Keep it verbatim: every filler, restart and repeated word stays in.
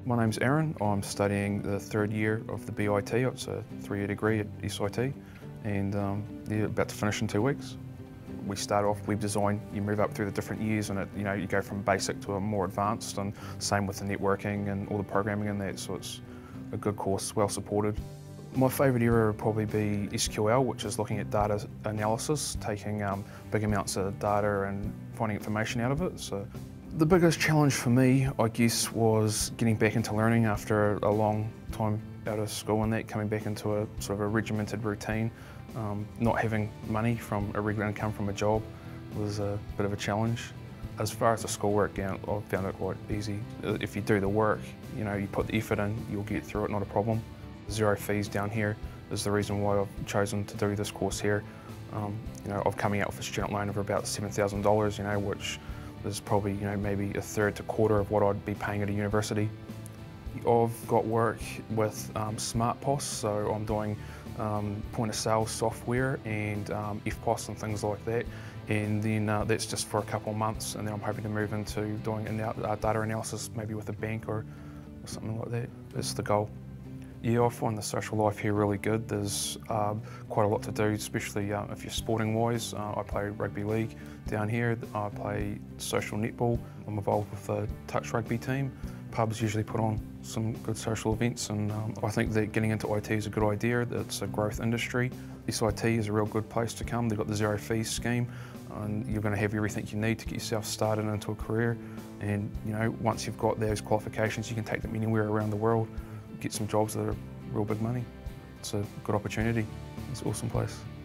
My name's Aaron. I'm studying the third year of the B I T. It's a three-year degree at S I T, and um, yeah, about to finish in two weeks. We start off web design, you move up through the different years, and it, you know, you go from basic to a more advanced, and same with the networking and all the programming in that, so it's a good course, well supported. My favourite area would probably be S Q L, which is looking at data analysis, taking um, big amounts of data and finding information out of it. So the biggest challenge for me, I guess, was getting back into learning after a long time out of school and that, coming back into a sort of a regimented routine. Um, not having money from a regular income from a job was a bit of a challenge. As far as the schoolwork, yeah, I've found it quite easy. If you do the work, you know, you put the effort in, you'll get through it, not a problem. Zero fees down here is the reason why I've chosen to do this course here. Um, you know, I'm coming out with a student loan of about seven thousand dollars, you know, which is probably, you know, maybe a third to quarter of what I'd be paying at a university. I've got work with um, Smart P O S, so I'm doing um, point of sale software and um, F P O S and things like that, and then uh, that's just for a couple of months, and then I'm hoping to move into doing uh, data analysis, maybe with a bank or, or something like that. That's the goal. Yeah, I find the social life here really good. There's um, quite a lot to do, especially uh, if you're sporting wise. Uh, I play rugby league down here. I play social netball. I'm involved with the touch rugby team. Pubs usually put on some good social events, and um, I think that getting into I T is a good idea. It's a growth industry. S I T is a real good place to come. They've got the zero fees scheme, and you're going to have everything you need to get yourself started into a career. And you know, once you've got those qualifications, you can take them anywhere around the world, get some jobs that are real big money. It's a good opportunity. It's an awesome place.